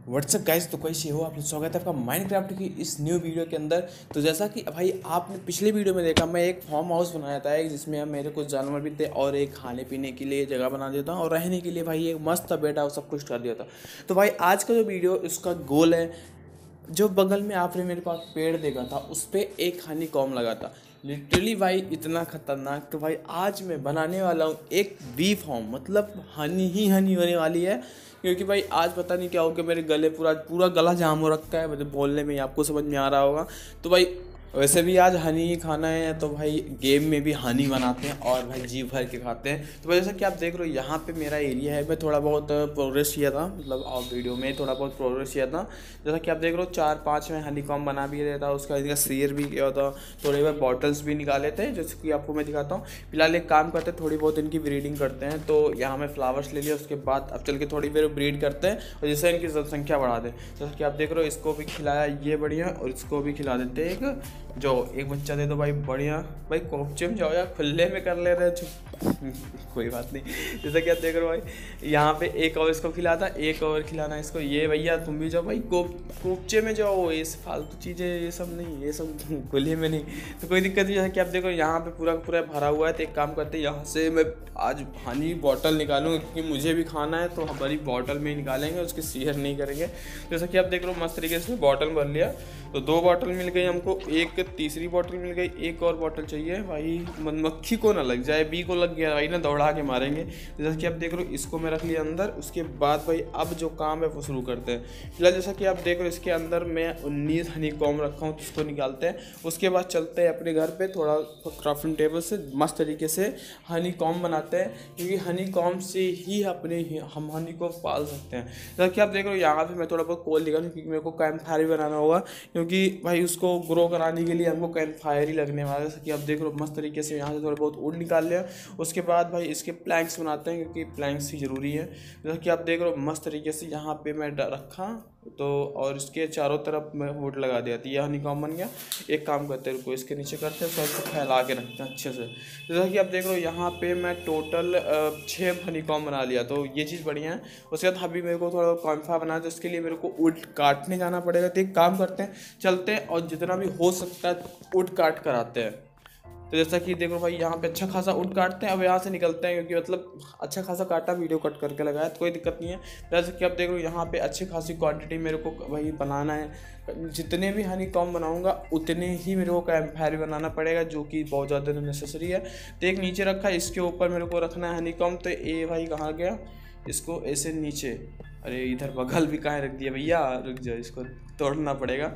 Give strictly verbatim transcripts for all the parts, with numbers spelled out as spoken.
WhatsApp guys, तो कैसे हो आप लोग। स्वागत है आपका माइनक्राफ्ट की इस न्यू वीडियो के अंदर। तो जैसा कि भाई आपने पिछले वीडियो में देखा, मैं एक फार्म हाउस बनाया था एक, जिसमें हम मेरे कुछ जानवर भी थे और एक खाने पीने के लिए जगह बना दिया था और रहने के लिए भाई एक मस्त सा बेड हाउस सब कुछ कर दिया था। तो भाई आज का जो वीडियो उसका गोल है, जो बगल में आपने मेरे पास पेड़ देखा था उस पर एक हनी कॉम लगा था। लिटरली भाई इतना खतरनाक। तो भाई आज मैं बनाने वाला हूँ एक बी फॉर्म, मतलब हनी ही हनी होने वाली है। क्योंकि भाई आज पता नहीं क्या हो गया, मेरे गले पूरा पूरा गला जाम हो रखा है, मतलब बोलने में ही आपको समझ में आ रहा होगा। तो भाई वैसे भी आज हनी ही खाना है, तो भाई गेम में भी हनी बनाते हैं और भाई जी भर के खाते हैं। तो भाई जैसा कि आप देख रहे हो यहाँ पे मेरा एरिया है, मैं थोड़ा बहुत प्रोग्रेस किया था, मतलब आप वीडियो में थोड़ा बहुत प्रोग्रेस किया था। जैसा कि आप देख रहे हो चार पाँच में हनी कॉम बना भी रहा था, उसका इनका शेयर भी किया था, थोड़े बहुत बॉटल्स भी निकाले थे जैसे कि आपको मैं दिखाता हूँ। फिलहाल एक काम करते हैं, थोड़ी बहुत इनकी ब्रीडिंग करते हैं। तो यहाँ मैं फ्लावर्स ले लिया, उसके बाद अब चल के थोड़ी देर ब्रीड करते हैं और जिससे इनकी जनसंख्या बढ़ा दें। जैसा कि आप देख रहे हो इसको भी खिलाया, ये बढ़िया, और इसको भी खिला देते हैं एक, जो एक बच्चा दे दो भाई बढ़िया। भाई कोपचे में जाओ यार, खुले में कर ले रहे हो कोई बात नहीं। जैसा कि आप देख रहे हो भाई यहाँ पे एक और इसको खिलाता, एक और खिलाना इसको। ये भैया तुम भी जाओ भाई, कोप कोपचे में जाओ, ये फालतू चीज़ें ये सब नहीं, ये सब खुले में नहीं। तो कोई दिक्कत नहीं। जैसा कि आप देखो यहाँ पे पूरा पूरा भरा हुआ है। तो एक काम करते हैं, यहाँ से मैं आज पानी बॉटल निकालूंगा क्योंकि मुझे भी खाना है, तो हमारी बॉटल में ही निकालेंगे, उसके शेयर नहीं करेंगे। जैसा कि आप देख रहे हो मस्त तरीके से बॉटल भर लिया, तो दो बॉटल मिल गई हमको, एक तीसरी बॉटल मिल गई, एक और बॉटल चाहिए भाई। मधुमक्खी को ना लग जाए, बी को लग गया भाई ना दौड़ा के मारेंगे। जैसा कि आप देख रहे हो इसको मैं रख लिया अंदर। उसके बाद भाई अब जो काम है वो शुरू करते हैं। फिलहाल जैसा कि आप देख रहे हो इसके अंदर मैं उन्नीस हनी कॉम रखा हूँ, तो इसको निकालते हैं। उसके बाद चलते हैं अपने घर पे, थोड़ा क्राफ्टिंग टेबल से मस्त तरीके से हनी कॉम बनाते हैं, क्योंकि हनी कॉम से ही अपने हम हनी को पाल सकते हैं। जैसा कि आप देख रहे हो यहाँ पे मैं थोड़ा बहुत कोल निकालूँ, क्योंकि मेरे को कैंप फायर भी बनाना होगा, क्योंकि भाई उसको ग्रो कराने के लिए हमको कैंप फायर ही लगने वाला है। जैसा कि आप देख रहे हो मस्त तरीके से यहाँ से थोड़ा बहुत वुड निकाल लिया। उसके बाद भाई इसके प्लैंक्स बनाते हैं, क्योंकि प्लैंक्स ही ज़रूरी है। जैसा कि आप देख रहे हो मस्त तरीके से यहाँ पे मैं रखा, तो और इसके चारों तरफ मैं वुड लगा दिया था, यह हनी कॉम बन गया। एक काम करते हैं, रुको इसके नीचे करते हैं, उसको फैला के रखते हैं अच्छे से। जैसा कि आप देख रहे हो यहाँ पे मैं टोटल छः हनी कॉम बना लिया, तो ये चीज़ बढ़िया है। उसके बाद अभी मेरे को थोड़ा कॉन्फा बनाना, तो इसके लिए मेरे को वुड काटने जाना पड़ेगा। तो एक काम करते हैं, चलते हैं और जितना भी हो सकता है वुड काट कर आते हैं। तो जैसा कि देखो भाई यहाँ पे अच्छा खासा वुड काटते हैं, अब यहाँ से निकलते हैं, क्योंकि मतलब अच्छा खासा काटा, वीडियो कट करके लगाया, तो कोई दिक्कत नहीं है। जैसे कि आप देख रहे हो यहाँ पे अच्छी खासी क्वांटिटी मेरे को भाई बनाना है। जितने भी हनी कॉम बनाऊंगा उतने ही मेरे को कैंप फायर बनाना पड़ेगा, जो कि बहुत ज़्यादा नेसेसरी है। तो एक नीचे रखा, इसके ऊपर मेरे को रखना है हनी कॉम। तो ये भाई कहाँ गया, इसको ऐसे नीचे, अरे इधर बगल भी कहाँ रख दिया भैया, रुक जाओ इसको तोड़ना पड़ेगा।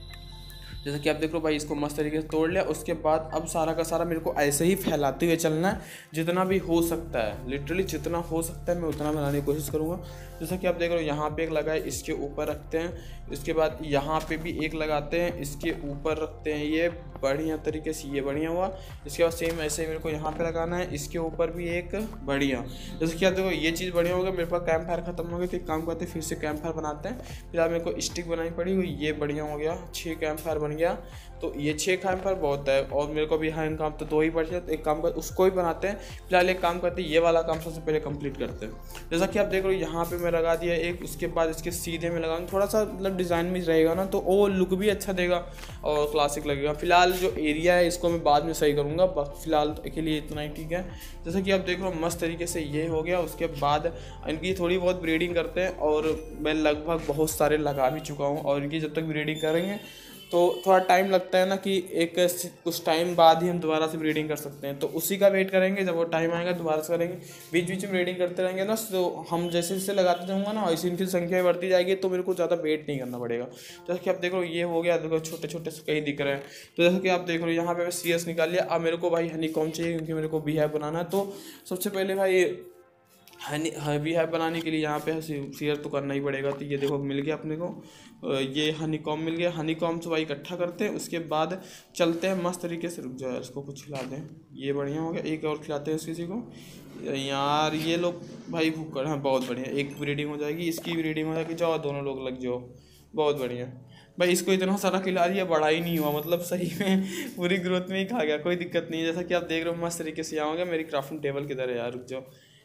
जैसा कि आप देख लो भाई इसको मस्त तरीके से तोड़ लिया। उसके बाद अब सारा का सारा मेरे को ऐसे ही फैलाते हुए चलना है, जितना भी हो सकता है, लिटरली जितना हो सकता है मैं उतना बनाने की कोशिश करूँगा। जैसा कि आप देख रहे हो यहाँ पे एक लगा है, इसके ऊपर रखते हैं। इसके बाद यहाँ पे भी एक लगाते हैं, इसके ऊपर रखते हैं, ये बढ़िया तरीके से, ये बढ़िया हुआ। इसके बाद सेम ऐसे ही मेरे को यहाँ पे लगाना है, इसके ऊपर भी एक बढ़िया। जैसे कि आप देखो ये चीज़ बढ़िया हो गया, मेरे पास कैंप फायर खत्म हो गया। तो एक काम करते हैं, फिर से कैंप फायर बनाते हैं। फिलहाल मेरे को स्टिक बनानी पड़ी, ये बढ़िया हो गया, छः कैंप फायर बन गया। तो ये छः कैंप फायर बहुत है, और मेरे को भी हाँ काम तो दो ही बचे, तो एक काम कर उसको ही बनाते हैं। फिलहाल एक काम करते हैं, ये वाला काम सबसे पहले कंप्लीट करते हैं। जैसा कि आप देख रहे हो यहाँ पे मैं लगा दिया एक, उसके बाद इसके सीधे में लगाऊंगा, थोड़ा सा मतलब डिज़ाइन में रहेगा ना, तो वो लुक भी अच्छा देगा और क्लासिक लगेगा। फिलहाल जो एरिया है इसको मैं बाद में सही करूँगा, फिलहाल के लिए इतना ही ठीक है। जैसा कि आप देख रहे हो मस्त तरीके से ये हो गया। उसके बाद इनकी थोड़ी बहुत ब्रीडिंग करते हैं, और मैं लगभग बहुत सारे लगा भी चुका हूँ, और इनकी जब तक ब्रीडिंग करेंगे तो थोड़ा टाइम लगता है ना, कि एक कुछ टाइम बाद ही हम दोबारा से ब्रीडिंग कर सकते हैं, तो उसी का वेट करेंगे, जब वो टाइम आएगा दोबारा से करेंगे। बीच बीच में ब्रीडिंग करते रहेंगे ना, तो हम जैसे जैसे लगाते जाऊँगा ना, वैसे इनकी संख्या बढ़ती जाएगी, तो मेरे को ज़्यादा वेट नहीं करना पड़ेगा। जैसे कि आप देख रहे हो ये हो गया, देखो छोटे छोटे से कहीं दिख रहे हैं। तो जैसे कि आप देख रहे हो यहाँ पे मैं सी एस निकाल लिया। अब मेरे को भाई हनी कॉम चाहिए, क्योंकि मेरे को बी हाइव बनाना है। तो सबसे पहले भाई हनी बी हाइव बनाने के लिए यहाँ पे शेयर तो करना ही पड़ेगा। तो ये देखो मिल गया अपने को, ये हनी कॉम मिल गया। हनी कॉम से भाई इकट्ठा करते हैं, उसके बाद चलते हैं मस्त तरीके से। रुक जाओ इसको कुछ खिला दें, ये बढ़िया हो गया। एक और खिलाते हैं किसी को यार, ये लोग भाई भूख कर, हाँ बहुत बढ़िया, एक ब्रीडिंग हो जाएगी, इसकी ब्रीडिंग हो जाएगी, जाओ दोनों लोग लग जाओ, बहुत बढ़िया। भाई इसको इतना सारा खिला दिया, बड़ा ही नहीं हुआ, मतलब सही में पूरी ग्रोथ में ही खा गया, कोई दिक्कत नहीं है। जैसा कि आप देख रहे हो मस्त तरीके से यहाँ हो गया। मेरी क्राफ्टिंग टेबल किधर है यार, रुक जाओ,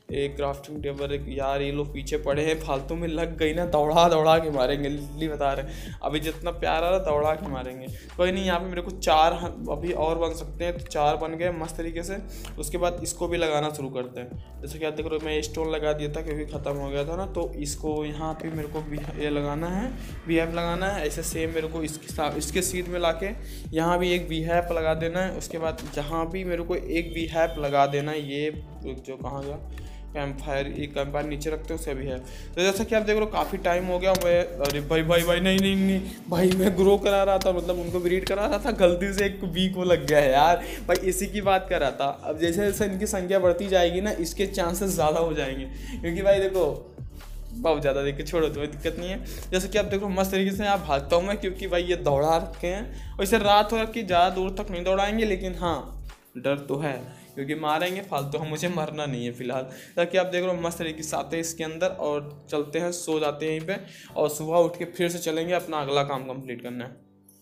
एक क्राफ्टिंग टेबल एक। यार ये लोग पीछे पड़े हैं, फालतू में लग गई ना, दौड़ा दौड़ा के मारेंगे, लिटरली बता रहे हैं। अभी जितना प्यार आ रहा दौड़ा के मारेंगे। कोई नहीं, यहाँ पे मेरे को चार अभी और बन सकते हैं, तो चार बन गए मस्त तरीके से। उसके बाद इसको भी लगाना शुरू करते हैं। जैसे क्या देख रहे हो, मैं स्टोन लगा दिया था क्योंकि ख़त्म हो गया था ना, तो इसको यहाँ पे मेरे को ये लगाना है, वी हैप लगाना है। ऐसे सेम मेरे को इसके साथ इसके सीध में लाके यहाँ भी एक वी हैप लगा देना है। उसके बाद जहाँ भी मेरे को एक वी हैप लगा देना है, ये जो कहाँ गया कैंप फायर, एक कैंप फायर नीचे रखते हैं, उसे भी है। तो जैसा कि आप देख रहे हो काफ़ी टाइम हो गया। मैं अरे भाई भाई भाई नहीं नहीं नहीं भाई, मैं ग्रो करा रहा था, मतलब उनको ब्रीड करा रहा था, गलती से एक वीक को लग गया है यार भाई, इसी की बात कर रहा था। अब जैसे जैसे इनकी संख्या बढ़ती जाएगी ना, इसके चांसेस ज़्यादा हो जाएंगे, क्योंकि भाई देखो बहुत ज़्यादा देख के छोड़ो तो दिक्कत नहीं है। जैसे कि आप देखो मस्त तरीके से यहाँ भागता हूँ मैं, क्योंकि भाई ये दौड़ा रखे हैं। वैसे रात हो रखी, ज़्यादा दूर तक नहीं दौड़ाएंगे, लेकिन हाँ डर तो है क्योंकि मारेंगे फालतू, हम मुझे मरना नहीं है फिलहाल। ताकि आप देख रहे हो मस्त तरीके से आते हैं इसके अंदर और चलते हैं, सो जाते हैं यहीं पे, और सुबह उठ के फिर से चलेंगे अपना अगला काम कंप्लीट करना है।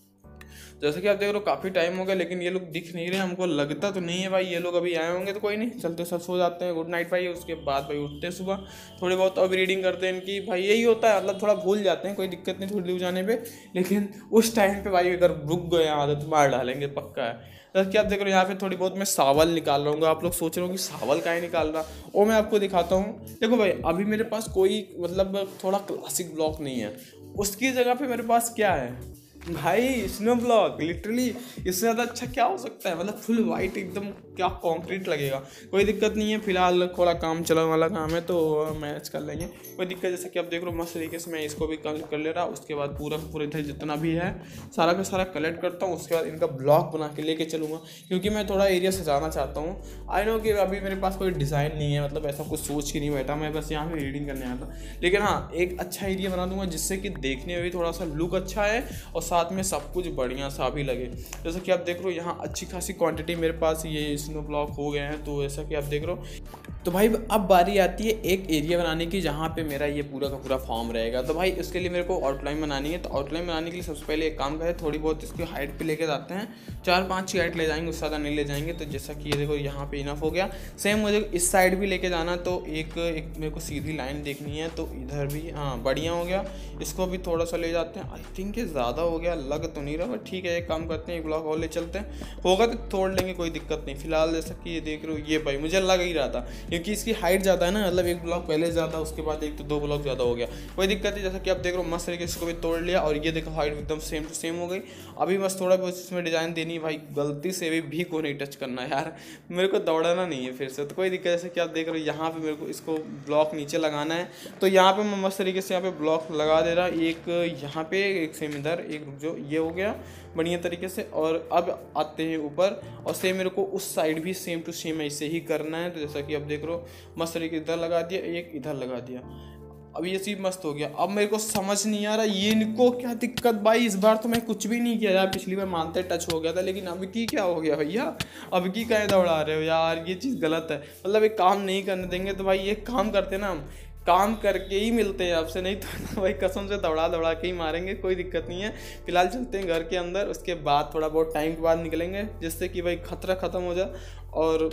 जैसे कि आप देख रहे हो काफ़ी टाइम हो गया, लेकिन ये लोग दिख नहीं रहे, हमको लगता तो नहीं है भाई ये लोग अभी आए होंगे। तो कोई नहीं, चलते सब सो जाते हैं, गुड नाइट भाई। उसके बाद भाई उठते हैं सुबह, थोड़ी बहुत अब रीडिंग करते हैं इनकी। भाई यही होता है, मतलब थोड़ा भूल जाते हैं, कोई दिक्कत नहीं थोड़ी दूर जाने पे, लेकिन उस टाइम पे भाई अगर रुक गए आदत मार डालेंगे पक्का है। जैसे कि आप देख रहे हो यहाँ पे थोड़ी बहुत मैं सावल निकाल रहा हूँ। आप लोग सोच रहे हो कि सावल का ही निकाल रहा, वो मैं आपको दिखाता हूँ। देखो भाई अभी मेरे पास कोई मतलब थोड़ा क्लासिक ब्लॉक नहीं है, उसकी जगह पे मेरे पास क्या है भाई, स्नो ब्लॉक। लिटरली इससे ज़्यादा अच्छा क्या हो सकता है, मतलब फुल वाइट एकदम, क्या कंक्रीट लगेगा। कोई दिक्कत नहीं है, फिलहाल थोड़ा काम चला वाला काम है तो मैनेज कर लेंगे, कोई दिक्कत। जैसे कि आप देख रहे हो मस्त तरीके से मैं इसको भी कलेक्ट कर ले रहा। उसके बाद पूरा पूरे इधर जितना भी है सारा का सारा कलेक्ट करता हूँ। उसके बाद इनका ब्लॉक बना के लेके चलूँगा, क्योंकि मैं थोड़ा एरिया से जाना चाहता हूँ। आई नो कि अभी मेरे पास कोई डिज़ाइन नहीं है, मतलब ऐसा कुछ सोच के नहीं बैठा मैं, बस यहाँ पे रीडिंग करने आया था। लेकिन हाँ एक अच्छा एरिया बना दूंगा जिससे कि देखने में भी थोड़ा सा लुक अच्छा है और साथ में सब कुछ बढ़िया सा भी लगे। जैसा कि आप देख रहे हो यहाँ अच्छी खासी क्वांटिटी मेरे पास ये स्नो ब्लॉक हो गए हैं। तो ऐसा कि आप देख रहे हो, तो भाई अब बारी आती है एक एरिया बनाने की जहाँ पे मेरा ये पूरा का पूरा फॉर्म रहेगा। तो भाई इसके लिए मेरे को आउटलाइन बनानी है। तो आउटलाइन बनाने के लिए सबसे पहले एक काम करें, थोड़ी बहुत इसकी हाइट पे लेके जाते हैं, चार पाँच की हाइट ले जाएंगे, उससे ज़्यादा नहीं ले जाएंगे। तो जैसा कि ये देखो यहाँ पे इनफ हो गया। सेम मुझे इस साइड भी लेके जाना, तो एक एक मेरे को सीधी लाइन देखनी है, तो इधर भी हाँ बढ़िया हो गया। इसको भी थोड़ा सा ले जाते हैं, आई थिंक ये ज़्यादा हो गया, लग तो नहीं रहा बट ठीक है, एक काम करते हैं एक ब्लॉक और ले चलते हैं, होगा तो तोड़ लेंगे, कोई दिक्कत नहीं। फिलहाल जैसा कि ये देख रहे हो, ये भाई मुझे लग ही रहा था क्योंकि इसकी हाइट ज़्यादा है ना, मतलब एक ब्लॉक पहले ज़्यादा, उसके बाद एक तो दो ब्लॉक ज़्यादा हो गया, कोई दिक्कत नहीं। जैसा कि आप देख रहे हो मस्त तरीके से इसको भी तोड़ लिया और ये देखो हाइट एकदम सेम टू सेम हो गई। अभी बस थोड़ा बहुत इसमें डिज़ाइन देनी है भाई, गलती से भी भी को नहीं टच करना यार, मेरे को दौड़ाना नहीं है फिर से। तो कोई दिक्कत, जैसे कि आप देख रहे हो यहाँ पे मेरे को इसको ब्लॉक नीचे लगाना है। तो यहाँ पे मैं मस्त तरीके से यहाँ पे ब्लॉक लगा दे रहा, एक यहाँ पे एक सेम इधर, एक जो ये हो गया बढ़िया तरीके से। और अब आते हैं ऊपर, और सेम मेरे को उस साइड भी सेम टू सेम ऐसे ही करना है। तो जैसा कि आप देख रहे हो मस्त तरीके इधर लगा दिया, एक इधर लगा दिया, अब ये चीज़ मस्त हो गया। अब मेरे को समझ नहीं आ रहा ये इनको क्या दिक्कत भाई, इस बार तो मैं कुछ भी नहीं किया यार, पिछली बार मानते टच हो गया था, लेकिन अब की क्या हो गया भैया, अब की कहीं दौड़ा रहे हो यार, ये चीज़ गलत है। मतलब एक काम नहीं करने देंगे तो भाई एक काम करते ना, हम काम करके ही मिलते हैं आपसे, नहीं तो भाई कसम से दौड़ा दौड़ा के ही मारेंगे, कोई दिक्कत नहीं है। फिलहाल चलते हैं घर के अंदर, उसके बाद थोड़ा बहुत टाइम के बाद निकलेंगे, जिससे कि भाई खतरा ख़त्म हो जाए और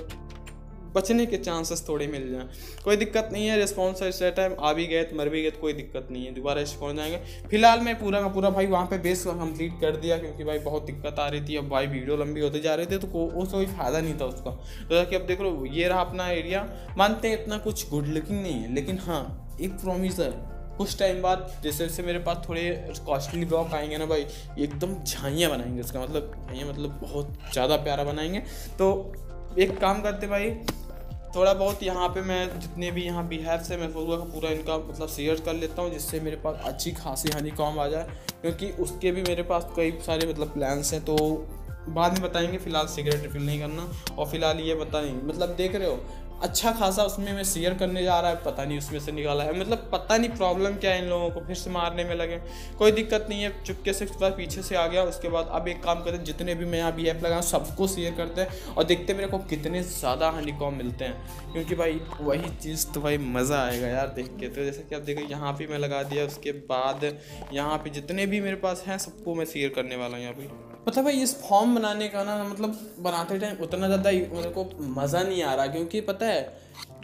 बचने के चांसेस थोड़े मिल जाएं। कोई दिक्कत नहीं है, रिस्पॉन्स इस टाइम आ भी गए तो मर भी गए तो कोई दिक्कत नहीं है, दोबारा ऐसे पहुँच जाएंगे। फिलहाल मैं पूरा का पूरा भाई वहाँ पे बेस कंप्लीट कर दिया, क्योंकि भाई बहुत दिक्कत आ रही थी। अब भाई वीडियो लंबी होते जा रहे थे तो उसका कोई फ़ायदा नहीं था उसका। तो कि अब देख लो ये रहा अपना एरिया, मानते हैं इतना कुछ गुड लुकिंग नहीं है, लेकिन हाँ एक प्रॉमिस है, कुछ टाइम बाद जैसे जैसे मेरे पास थोड़े कॉस्टली ब्लॉक आएंगे ना भाई, एकदम झाइयाँ बनाएंगे, उसका मतलब झाइयाँ मतलब बहुत ज़्यादा प्यारा बनाएंगे। तो एक काम करते भाई, थोड़ा बहुत यहाँ पे मैं जितने भी यहाँ बिहार से मैं पूरा का पूरा इनका मतलब शेयर कर लेता हूँ, जिससे मेरे पास अच्छी खासी हनी कॉम आ जाए, क्योंकि उसके भी मेरे पास कई सारे मतलब प्लान्स हैं, तो बाद में बताएंगे। फिलहाल सिगरेट रिफिल नहीं करना, और फिलहाल ये बता नहीं, मतलब देख रहे हो अच्छा खासा उसमें मैं शेयर करने जा रहा है, पता नहीं उसमें से निकाला है, मतलब पता नहीं प्रॉब्लम क्या है इन लोगों को, फिर से मारने में लगे। कोई दिक्कत नहीं है, चुपके से बार पीछे से आ गया। उसके बाद अब एक काम करते हैं, जितने भी मैं यहाँ बी ऐप लगाऊँ सबको शेयर करते हैं और देखते मेरे को कितने ज़्यादा हनीकॉम मिलते हैं, क्योंकि भाई वही चीज़ तो भाई मज़ा आएगा यार देख के। तो जैसे कि आप देखो यहाँ पर मैं लगा दिया, उसके बाद यहाँ पर जितने भी मेरे पास हैं सबको मैं शेयर करने वाला हूँ यहाँ पर। मतलब भाई इस फॉर्म बनाने का ना, मतलब बनाते टाइम उतना ज़्यादा मेरे को मज़ा नहीं आ रहा, क्योंकि पता है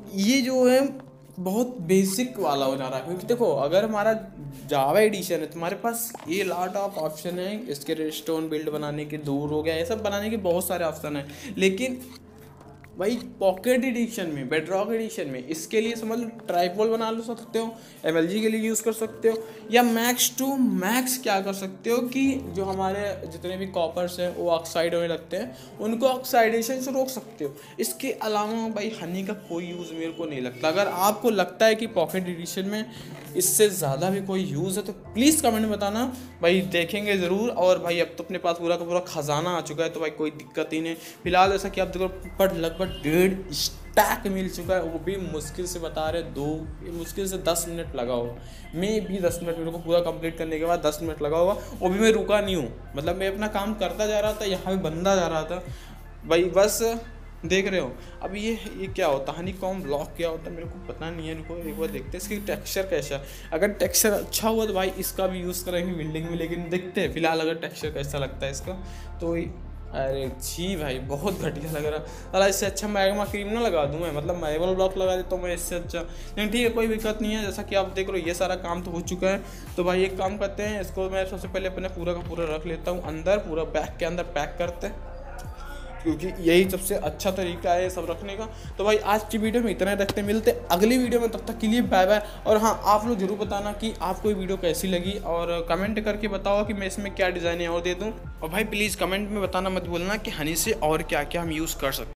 ये जो है बहुत बेसिक वाला हो जा रहा है, क्योंकि देखो अगर हमारा जावा एडिशन है तो हमारे पास ये लॉट ऑफ ऑप्शन है, इसके रेडस्टोन बिल्ड बनाने के, दूर हो गया, ये सब बनाने के बहुत सारे ऑप्शन हैं। लेकिन भाई पॉकेट एडिशन में, बेडरॉक एडिशन में, इसके लिए समझ लो ट्राइपॉड बना लो सकते हो, एमएलजी के लिए यूज़ कर सकते हो, या मैक्स टू मैक्स क्या कर सकते हो कि जो हमारे जितने भी कॉपर्स हैं वो ऑक्साइड होने लगते हैं, उनको ऑक्साइडेशन से रोक सकते हो। इसके अलावा भाई हनी का कोई यूज़ मेरे को नहीं लगता। अगर आपको लगता है कि पॉकेट एडिशन में इससे ज़्यादा भी कोई यूज़ है तो प्लीज़ कमेंट में बताना भाई, देखेंगे ज़रूर। और भाई अब तो अपने पास पूरा का पूरा खजाना आ चुका है, तो भाई कोई दिक्कत ही नहीं। फिलहाल जैसा कि आप देखो पर लगभग डेढ़ स्टैक मिल चुका है, वो भी मुश्किल से बता रहे दो, मुश्किल से दस मिनट लगा होगा, मैं भी दस मिनट मेरे को पूरा कंप्लीट करने के बाद दस मिनट लगा होगा। वो भी मैं रुका नहीं हूँ, मतलब मैं अपना काम करता जा रहा था, यहाँ पे बंदा जा रहा था भाई, बस देख रहे हो। अब ये ये क्या होता है, हनी कॉम ब्लॉक क्या होता है मेरे को पता नहीं है, इनको एक बार देखते हैं इसकी टेक्सचर कैसा है। अगर टेक्सचर अच्छा हुआ तो भाई इसका भी यूज़ करेंगे बिल्डिंग में, लेकिन देखते हैं फिलहाल अगर टेक्सचर कैसा लगता है इसका। तो अरे जी भाई बहुत घटिया लग रहा है। अरे इससे अच्छा मैग्मा क्रीम ना लगा दूँ मैं, मतलब मार्बल ब्लॉक लगा देता हूँ मैं इससे अच्छा। लेकिन ठीक है, कोई दिक्कत नहीं है। जैसा कि आप देख रहे हो ये सारा काम तो हो चुका है। तो भाई एक काम करते हैं, इसको मैं सबसे पहले अपने पूरा का पूरा रख लेता हूँ अंदर, पूरा बैग के अंदर पैक करते हैं, क्योंकि यही सबसे अच्छा तरीका है सब रखने का। तो भाई आज की वीडियो में इतना रखते, मिलते अगली वीडियो में, तब तक के लिए बाय बाय। और हाँ, आप लोग जरूर बताना कि आपको ये वीडियो कैसी लगी, और कमेंट करके बताओ कि मैं इसमें क्या डिज़ाइन और दे दूँ। और भाई प्लीज़ कमेंट में बताना मत भूलना कि हनी से और क्या क्या हम यूज़ कर सकते हैं।